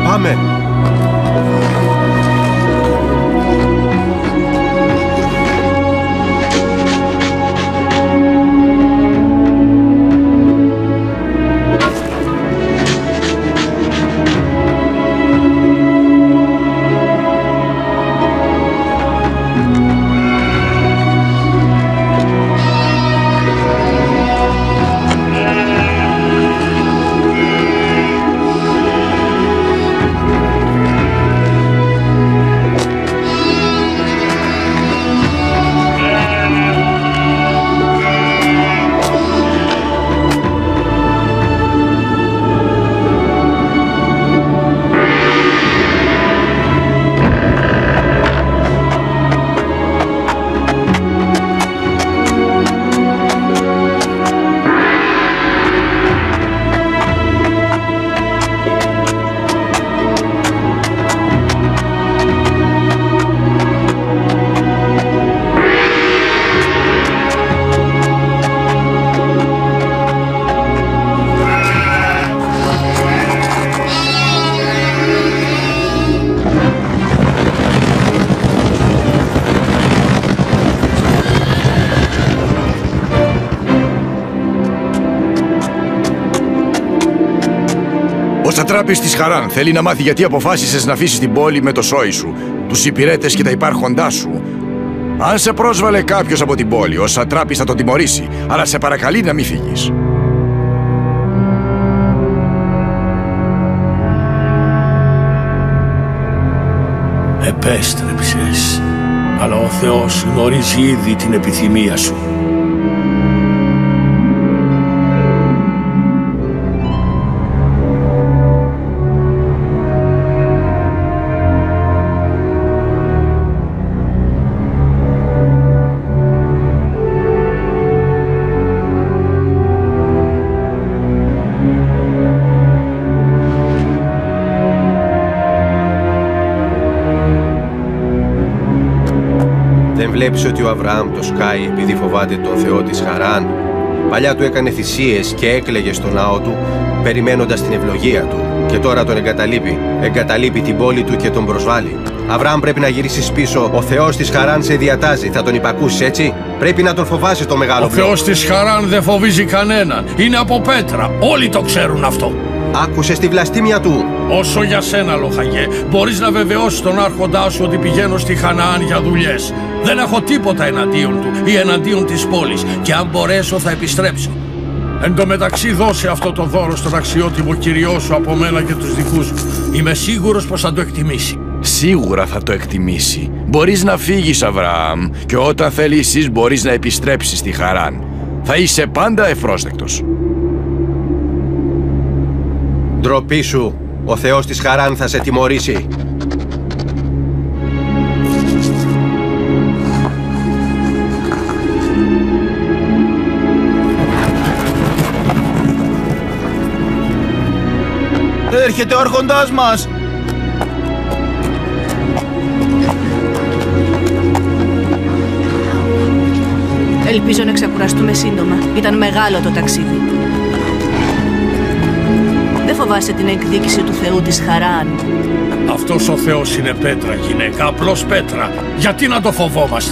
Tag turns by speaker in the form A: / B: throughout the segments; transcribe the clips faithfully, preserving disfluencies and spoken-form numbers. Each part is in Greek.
A: Πάμε!
B: Ο σατράπης της Χαράν θέλει να μάθει γιατί αποφάσισες να αφήσεις την πόλη με το σόι σου, τους υπηρέτες και τα υπάρχοντά σου. Αν σε πρόσβαλε κάποιος από την πόλη, ο σατράπης θα τον τιμωρήσει, αλλά σε παρακαλεί να μην φύγεις.
C: Επέστρεψες, αλλά ο Θεός γνωρίζει ήδη την επιθυμία σου.
A: Δεν βλέπεις ότι ο Αβραάμ το σκάει επειδή φοβάται τον Θεό της Χαράν? Παλιά του έκανε θυσίες και έκλαιγε στο ναό του, περιμένοντας την ευλογία του. Και τώρα τον εγκαταλείπει. Εγκαταλείπει την πόλη του και τον προσβάλλει. Αβραάμ, πρέπει να γυρίσεις πίσω. Ο Θεός της Χαράν σε διατάζει. Θα τον υπακούσεις, έτσι? Πρέπει να τον φοβάσαι το μεγάλο
C: Ο
A: μπλοκ.
C: Θεός της Χαράν δεν φοβίζει κανέναν. Είναι από πέτρα. Όλοι το ξέρουν αυτό.
A: Άκουσες τη βλαστήμια του.
C: Όσο για σένα, λοχαγέ, μπορείς να βεβαιώσεις τον άρχοντά σου ότι πηγαίνω στη Χαναάν για δουλειές. Δεν έχω τίποτα εναντίον του ή εναντίον της πόλης και αν μπορέσω θα επιστρέψω. Εν τω μεταξύ δώσε αυτό το δώρο στον αξιότιμο κυριό σου από μένα και τους δικούς μου. Είμαι σίγουρος πως θα το εκτιμήσει.
B: Σίγουρα θα το εκτιμήσει. Μπορείς να φύγεις, Αβραάμ, και όταν θέλεις μπορείς να επιστρέψεις στη Χαράν. Θα είσαι πάντα ευπρόσδεκτος.
A: Ντροπή σου. Ο Θεός της Χαράν θα σε τιμωρήσει.
D: Έρχεται ο άρχοντάς μας!
E: Ελπίζω να ξεκουραστούμε σύντομα. Ήταν μεγάλο το ταξίδι. Δεν φοβάσαι την εκδίκηση του Θεού της Χαράν?
C: Αυτός ο Θεός είναι πέτρα, γυναίκα, απλώς πέτρα. Γιατί να το φοβόμαστε?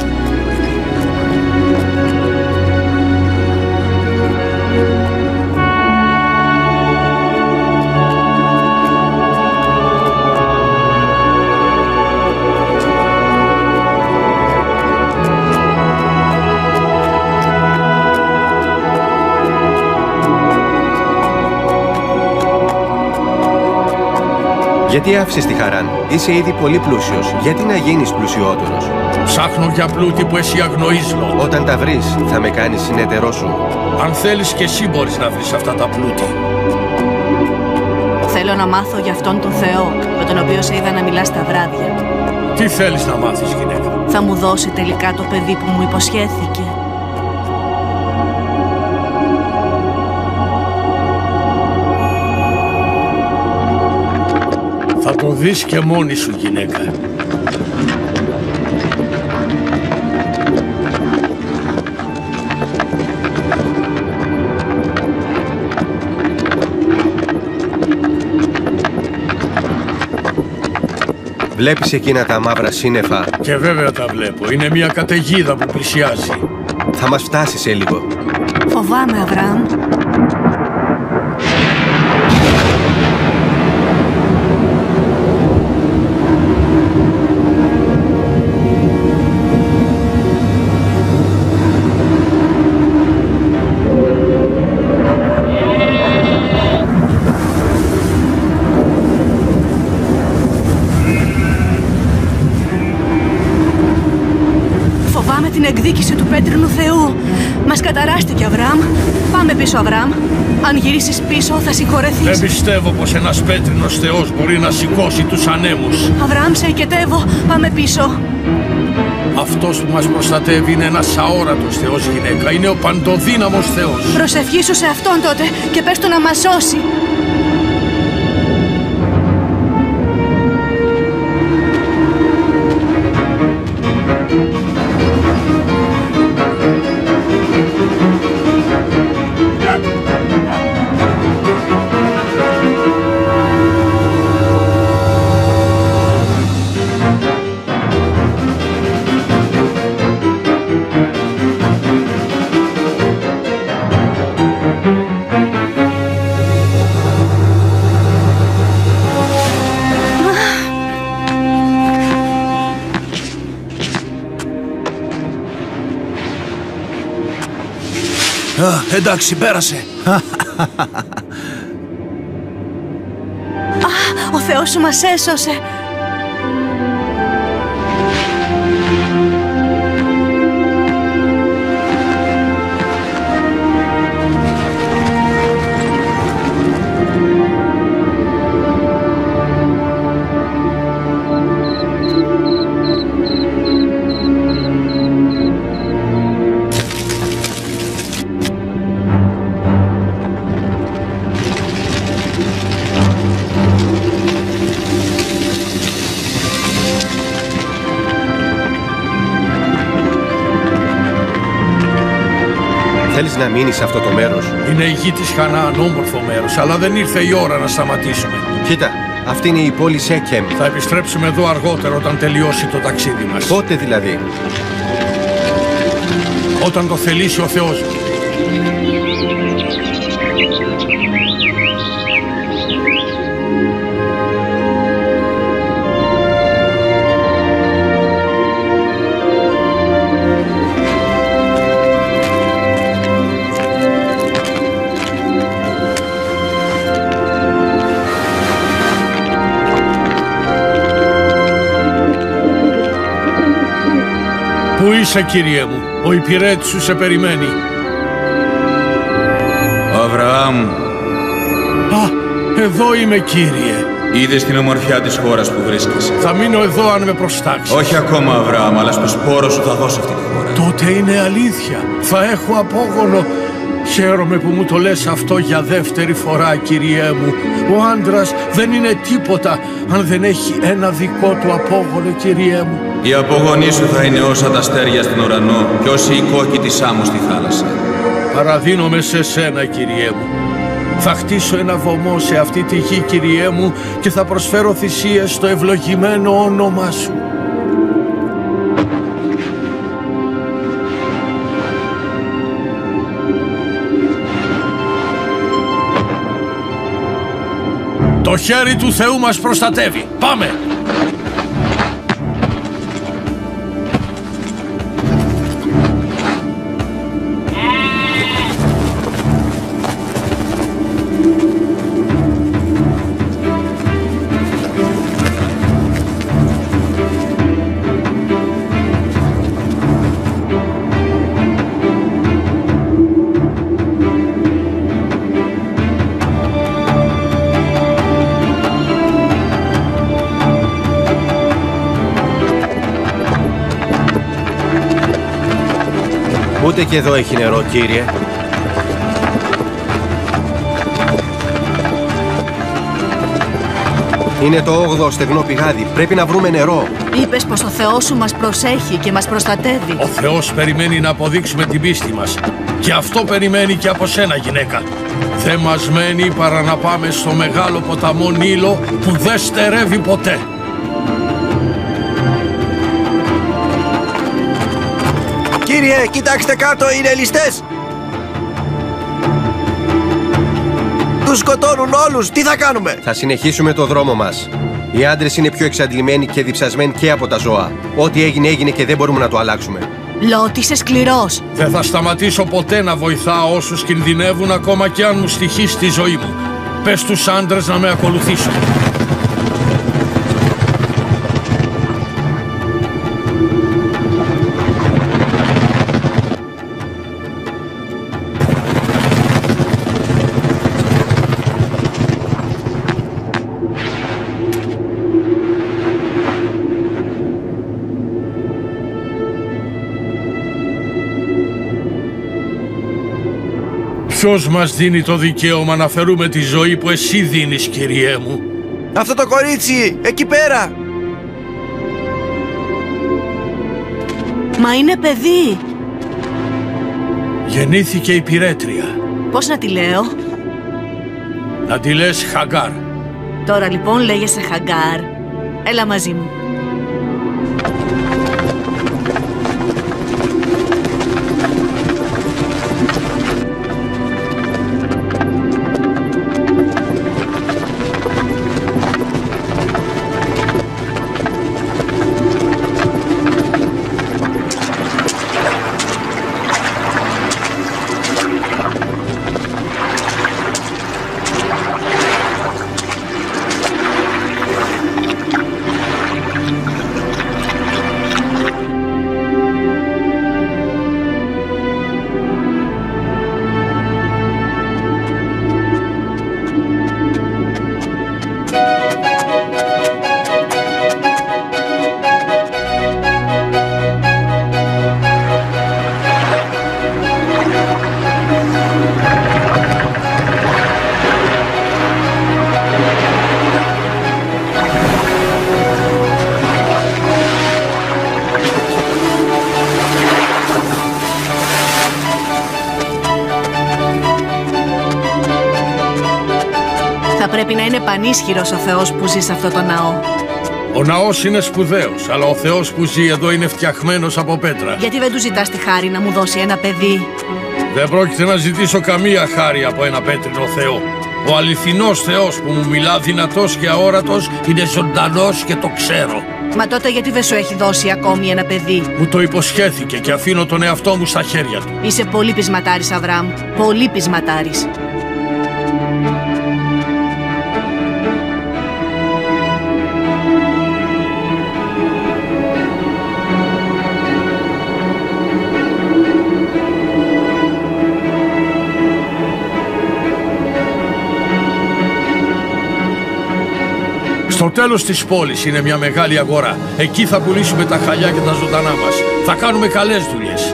A: Γιατί άφησες τη Χαράν? Είσαι ήδη πολύ πλούσιος. Γιατί να γίνεις πλουσιότερος?
C: Ψάχνω για πλούτη που εσύ αγνοείς, Λότ.
A: Όταν τα βρεις, θα με κάνεις συνεταιρό σου.
C: Αν θέλεις και εσύ μπορείς να βρεις αυτά τα πλούτη.
E: Θέλω να μάθω για αυτόν τον Θεό, με τον οποίο σε είδα να μιλάς τα βράδια.
C: Τι θέλεις να μάθεις, γυναίκα?
E: Θα μου δώσει τελικά το παιδί που μου υποσχέθηκε?
C: Θα το δεις και μόνη σου, γυναίκα.
A: Βλέπεις εκείνα τα μαύρα σύννεφα?
C: Και βέβαια τα βλέπω. Είναι μια καταιγίδα που πλησιάζει.
A: Θα μας φτάσει σε λίγο.
E: Φοβάμαι, Αβραάμ. Την εκδίκηση του πέτρινου Θεού. Μας καταράστηκε, Αβραάμ. Πάμε πίσω, Αβραάμ. Αν γυρίσεις πίσω, θα συγχωρεθείς.
C: Δεν πιστεύω πως ένας πέτρινος Θεός μπορεί να σηκώσει τους ανέμους.
E: Αβραάμ, σε οικετεύω. Πάμε πίσω.
C: Αυτός που μας προστατεύει είναι ένας αόρατος Θεός, γυναίκα. Είναι ο παντοδύναμος Θεός.
E: Προσευχήσου σε Αυτόν τότε και πες Του να μας σώσει.
C: Α, εντάξει, πέρασε.
E: Α, ο Θεός σου μας έσωσε.
A: Θέλεις να μείνεις σε αυτό το μέρος?
C: Είναι η γη της Χαναάν, όμορφο μέρος, αλλά δεν ήρθε η ώρα να σταματήσουμε.
A: Κοίτα, αυτή είναι η πόλη Σέκεμ.
C: Θα επιστρέψουμε εδώ αργότερα όταν τελειώσει το ταξίδι μας.
A: Πότε δηλαδή?
C: Όταν το θελήσει ο Θεός. Πού είσαι, Κύριε μου? Ο υπηρέτης σου σε περιμένει.
F: Ο Αβραάμ.
C: Α, εδώ είμαι, Κύριε.
F: Είδες την ομορφιά της χώρας που βρίσκεσαι?
C: Θα μείνω εδώ αν με προστάξεις.
F: Όχι ακόμα, Αβραάμ, αλλά στο σπόρο σου θα δώσω αυτή τη χώρα.
C: Τότε είναι αλήθεια. Θα έχω απόγονο. Χαίρομαι που μου το λες αυτό για δεύτερη φορά, Κυριέ μου. Ο άντρας δεν είναι τίποτα αν δεν έχει ένα δικό του απόγονο, Κυριέ μου.
F: Οι απόγονοί σου θα είναι όσα τα αστέρια στον ουρανό και όσοι οι κόκκι της άμμου στη θάλασσα.
C: Παραδίνομαι σε σένα, Κυριέ μου. Θα χτίσω ένα βωμό σε αυτή τη γη, Κυριέ μου, και θα προσφέρω θυσίες στο ευλογημένο όνομά σου. Το χέρι του Θεού μας προστατεύει. Πάμε!
A: Ούτε και εδώ έχει νερό, Κύριε. Είναι το όγδοο στεγνό πηγάδι. Πρέπει να βρούμε νερό.
E: Είπες πως ο Θεός σου μας προσέχει και μας προστατεύει.
C: Ο Θεός περιμένει να αποδείξουμε την πίστη μας. Και αυτό περιμένει και από σένα, γυναίκα. Δεν μας μένει παρά να πάμε στο μεγάλο ποταμό Νείλο που δεν στερεύει ποτέ.
G: Κύριε, κοιτάξτε κάτω, είναι ληστές! Τους σκοτώνουν όλους, τι θα κάνουμε?
A: Θα συνεχίσουμε το δρόμο μας. Οι άντρες είναι πιο εξαντλημένοι και διψασμένοι και από τα ζώα. Ό,τι έγινε έγινε και δεν μπορούμε να το αλλάξουμε.
E: Λότ, είσαι σκληρός.
C: Δεν θα σταματήσω ποτέ να βοηθάω όσους κινδυνεύουν, ακόμα και αν μου στοιχήσει τη ζωή μου. Πες στους άντρες να με ακολουθήσουν. Ποιος μας δίνει το δικαίωμα να φερούμε τη ζωή που εσύ δίνεις, κυριέ μου?
G: Αυτό το κορίτσι, εκεί πέρα!
E: Μα είναι παιδί.
C: Γεννήθηκε υπηρέτρια.
E: Πώς να τη λέω?
C: Να τη λες Χαγκάρ.
E: Τώρα λοιπόν λέγεσαι Χαγκάρ. Έλα μαζί μου. Πρέπει να είναι πανίσχυρος ο Θεός που ζει σε αυτό το ναό.
C: Ο ναός είναι σπουδαίος, αλλά ο Θεός που ζει εδώ είναι φτιαχμένος από πέτρα.
E: Γιατί δεν του ζητάς τη χάρη να μου δώσει ένα παιδί?
C: Δεν πρόκειται να ζητήσω καμία χάρη από ένα πέτρινο Θεό. Ο αληθινός Θεός που μου μιλά δυνατός και αόρατος είναι ζωντανός και το ξέρω.
E: Μα τότε γιατί δεν σου έχει δώσει ακόμη ένα παιδί?
C: Μου το υποσχέθηκε και αφήνω τον εαυτό μου στα χέρια του.
E: Είσαι πολύ πεισματάρης, Αβραάμ. Πολύ πεισματάρης.
C: Στο τέλος της πόλης είναι μια μεγάλη αγορά. Εκεί θα πουλήσουμε τα χαλιά και τα ζωντανά μας. Θα κάνουμε καλές δουλειές.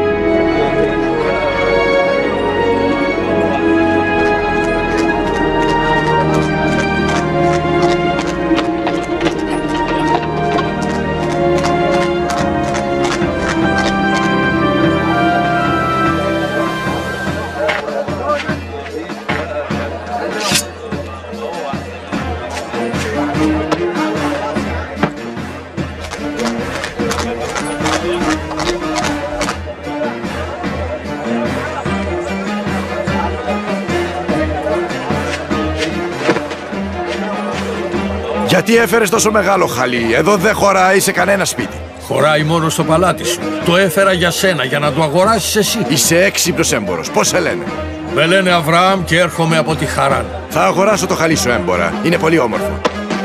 B: Γιατί έφερες τόσο μεγάλο χαλί? Εδώ δεν χωράει σε κανένα σπίτι.
C: Χωράει μόνο στο παλάτι σου. Το έφερα για σένα, για να το αγοράσεις εσύ.
B: Είσαι έξυπνος έμπορος. Πώς σε λένε?
C: Με λένε Αβραάμ και έρχομαι από τη Χαράν.
B: Θα αγοράσω το χαλί σου, έμπορα. Είναι πολύ όμορφο.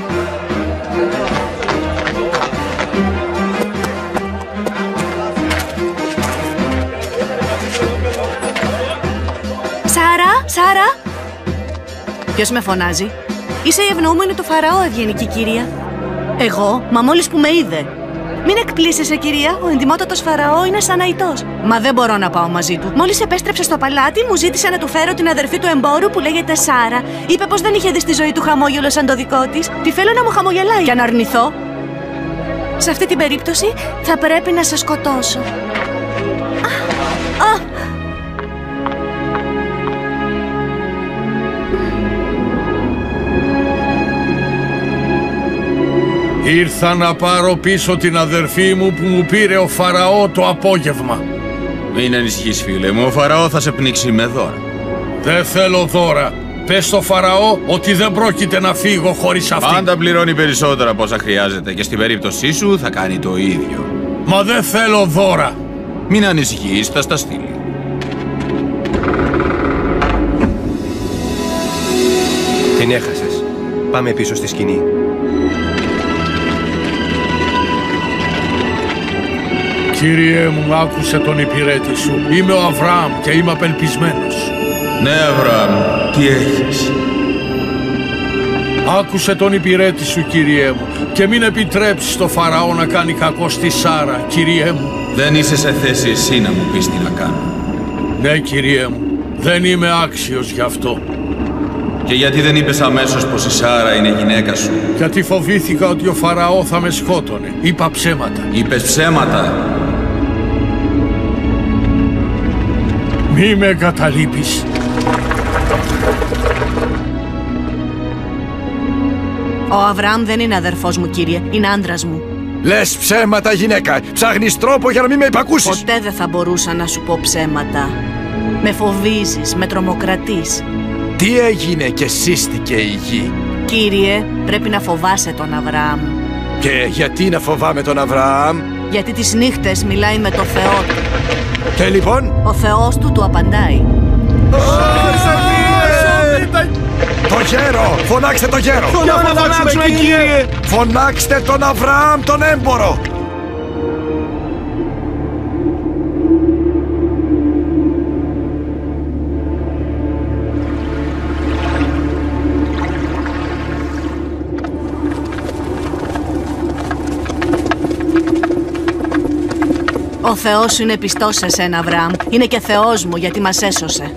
E: Σάρα, Σάρα! Ποιος με φωνάζει? Είσαι η ευνοούμενη του Φαραώ, ευγενική κυρία. Εγώ, μα μόλις που με είδε. Μην εκπλήσεσαι, κυρία, ο εντιμότατος Φαραώ είναι σαν αϊτός. Μα δεν μπορώ να πάω μαζί του. Μόλις επέστρεψε στο παλάτι, μου ζήτησε να του φέρω την αδερφή του εμπόρου που λέγεται Σάρα. Είπε πως δεν είχε δει στη ζωή του χαμόγελο σαν το δικό της. Τη θέλω να μου χαμογελάει. Για να αρνηθώ? Σε αυτή την περίπτωση θα πρέπει να σε σκοτώσω. Α, α.
C: Ήρθα να πάρω πίσω την αδερφή μου που μου πήρε ο Φαραώ το απόγευμα.
F: Μην ανησυχείς, φίλε μου, ο Φαραώ θα σε πνίξει με δώρα.
C: Δεν θέλω δώρα. Πες στο Φαραώ ότι δεν πρόκειται να φύγω χωρίς αυτή.
F: Πάντα πληρώνει περισσότερα από όσα χρειάζεται και στην περίπτωσή σου θα κάνει το ίδιο.
C: Μα δεν θέλω δώρα.
F: Μην ανησυχείς, θα στα στείλει.
A: Την έχασες. Πάμε πίσω στη σκηνή.
C: Κύριε μου, άκουσε τον υπηρέτη σου. Είμαι ο Αβραάμ και είμαι απελπισμένος.
F: Ναι, Αβραάμ, τι έχεις?
C: Άκουσε τον υπηρέτη σου, Κύριέ μου, και μην επιτρέψεις στο Φαραώ να κάνει κακό στη Σάρα, Κύριέ μου.
F: Δεν είσαι σε θέση εσύ να μου πεις τι να κάνω.
C: Ναι, Κύριέ μου, δεν είμαι άξιος γι' αυτό.
F: Και γιατί δεν είπες αμέσως πως η Σάρα είναι γυναίκα σου?
C: Γιατί φοβήθηκα ότι ο Φαραώ θα με σκότωνε. Είπα ψέματα.
F: Είπες ψέματα.
C: Μη με εγκαταλείπεις.
E: Ο Αβραάμ δεν είναι αδερφός μου, κύριε. Είναι άντρας μου.
B: Λες ψέματα, γυναίκα. Ψάχνεις τρόπο για να μην με υπακούσεις.
E: Ποτέ δεν θα μπορούσα να σου πω ψέματα. Με φοβίζεις, με τρομοκρατείς.
B: Τι έγινε και σύστηκε η γη?
E: Κύριε, πρέπει να φοβάσαι τον Αβραάμ.
B: Και γιατί να φοβάμαι τον Αβραάμ?
E: Γιατί τις νύχτες μιλάει με το Θεό του.
B: Και λοιπόν?
E: Ο Θεός του του απαντάει.
B: Το γέρο! Φωνάξτε το γέρο!
D: Για να φωνάξουμε, κύριε!
B: Φωνάξτε τον Αβραάμ τον έμπορο!
E: Ο Θεός σου είναι πιστός σε σένα, Αβραάμ. Είναι και Θεός μου γιατί μας έσωσε.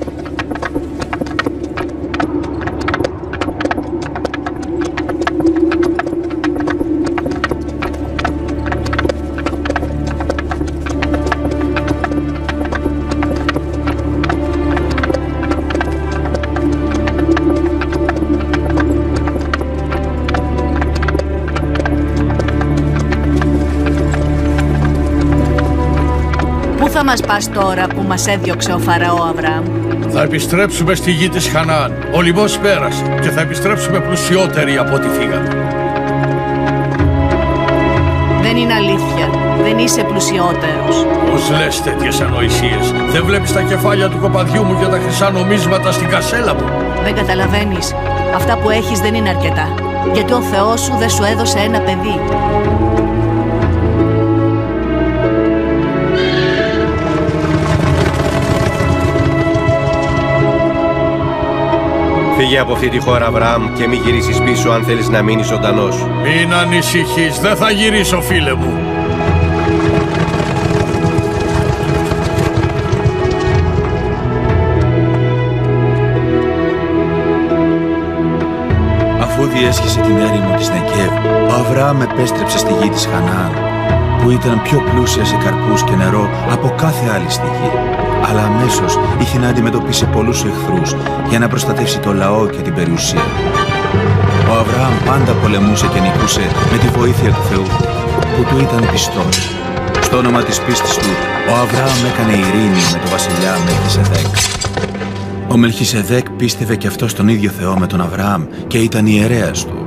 E: Θα μας πας τώρα που μας έδιωξε ο Φαραώ, Αβραάμ?
C: Θα επιστρέψουμε στη γη της Χαναάν. Ο λιμός πέρασε και θα επιστρέψουμε πλουσιότεροι από ό,τι φύγαμε.
E: Δεν είναι αλήθεια. Δεν είσαι πλουσιότερος.
C: Πώς λες τέτοιες ανοησίες? Δεν βλέπεις τα κεφάλια του κοπαδιού μου και τα χρυσά νομίσματα στην κασέλα μου?
E: Δεν καταλαβαίνεις. Αυτά που έχεις δεν είναι αρκετά. Γιατί ο Θεός σου δεν σου έδωσε ένα παιδί.
A: Φύγε από αυτή τη χώρα, Αβραάμ, και μη γυρίσεις πίσω αν θέλεις να μείνεις ζωντανός.
C: Μην ανησυχείς, δεν θα γυρίσω, φίλε μου.
F: Αφού διέσχισε την έρημο της Νεκέβ, ο Αβραάμ επέστρεψε στη γη της Χαναάν, που ήταν πιο πλούσια σε καρπούς και νερό από κάθε άλλη στη γη. Αλλά αμέσως είχε να αντιμετωπίσει πολλούς εχθρούς για να προστατεύσει το λαό και την περιουσία. Ο Αβραάμ πάντα πολεμούσε και νικούσε με τη βοήθεια του Θεού, που του ήταν πιστός. Στο όνομα της πίστης του, ο Αβραάμ έκανε ειρήνη με τον βασιλιά Μελχισεδέκ. Ο Μελχισεδέκ πίστευε και αυτό στον ίδιο Θεό με τον Αβραάμ και ήταν ιερέας του.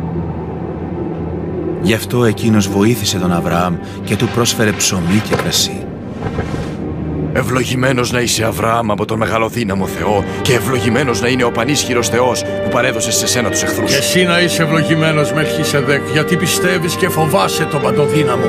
F: Γι' αυτό εκείνος βοήθησε τον Αβραάμ και του πρόσφερε ψωμί και κρασί.
B: Ευλογημένος να είσαι, Αβραάμ, από τον μεγαλοδύναμο Θεό, και ευλογημένος να είναι ο πανίσχυρος Θεός που παρέδωσε σε σένα τους εχθρούς.
C: Και εσύ να είσαι ευλογημένος, Μελχισεδέκ, γιατί πιστεύεις και φοβάσαι τον παντοδύναμο.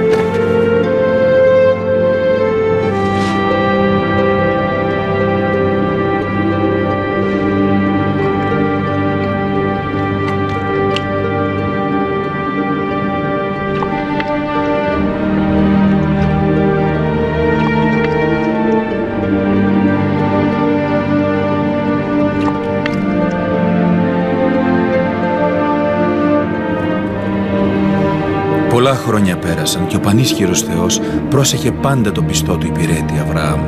F: Πολλά χρόνια πέρασαν και ο πανίσχυρος Θεός πρόσεχε πάντα το πιστό του υπηρέτη Αβραάμ.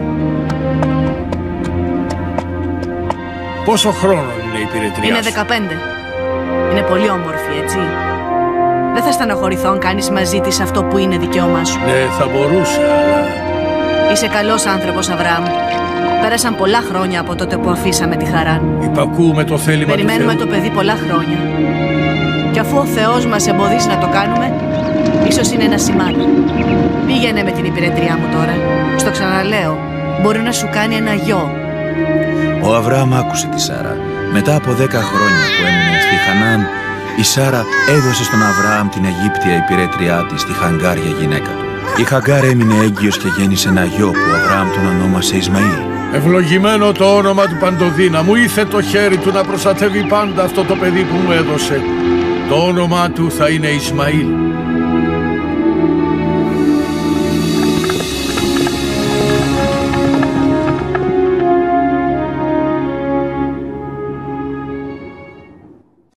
C: Πόσο χρόνο είναι η υπηρετριά
E: Είναι
C: σου?
E: δεκαπέντε. Είναι πολύ όμορφη, έτσι. Δεν θα στεναχωρηθώ αν κάνεις μαζί της αυτό που είναι δικαίωμά σου.
C: Ναι, θα μπορούσα, αλλά...
E: Είσαι καλός άνθρωπος, Αβραάμ. Πέρασαν πολλά χρόνια από τότε που αφήσαμε τη Χαράν.
C: Υπακούμε το θέλημα του Θεού.
E: Περιμένουμε το παιδί πολλά χρόνια. Και αφού ο Θεός μας εμποδίζει να το κάνουμε, ίσως είναι ένα σημάδι. Πήγαινε με την υπηρέτριά μου τώρα. Στο ξαναλέω, μπορεί να σου κάνει ένα γιο.
F: Ο Αβραάμ άκουσε τη Σάρα. Μετά από δέκα χρόνια που έμεινε στη Χανάν, η Σάρα έδωσε στον Αβραάμ την Αιγύπτια υπηρέτριά της, τη Χαγκάρ, για γυναίκα του. Η Χαγκάρ έμεινε έγκυος και γέννησε ένα γιο που ο Αβραάμ τον ονόμασε Ισμαήλ.
C: Ευλογημένο το όνομα του Παντοδύναμου, ήθε το χέρι του να προστατεύει πάντα αυτό το παιδί που μου έδωσε. Το όνομά του θα είναι Ισμαήλ.